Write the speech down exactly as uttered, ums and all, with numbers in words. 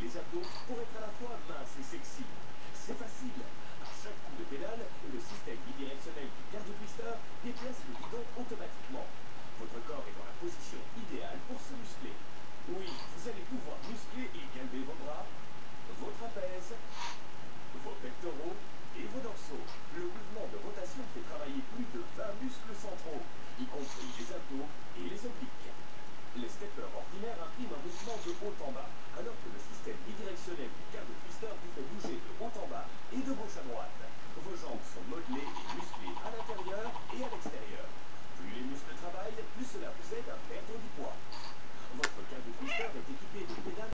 les abdos pour être à la fois mince et sexy. C'est facile. À chaque coup de pédale, le système bidirectionnel du cardio-twister déplace le guidon automatiquement. Votre corps est dans la position idéale pour se muscler. Oui, vous allez pouvoir muscler et galber vos bras, vos trapèzes, vos pectoraux et vos dorsaux. Le mouvement de rotation fait travailler plus de vingt muscles centraux, y compris les abdos et les obliques. Les steppers ordinaires impriment un mouvement de haut en bas, alors que le système bidirectionnel du cardio-twister vous fait bouger de haut en bas et de gauche à droite. Vos jambes sont modelées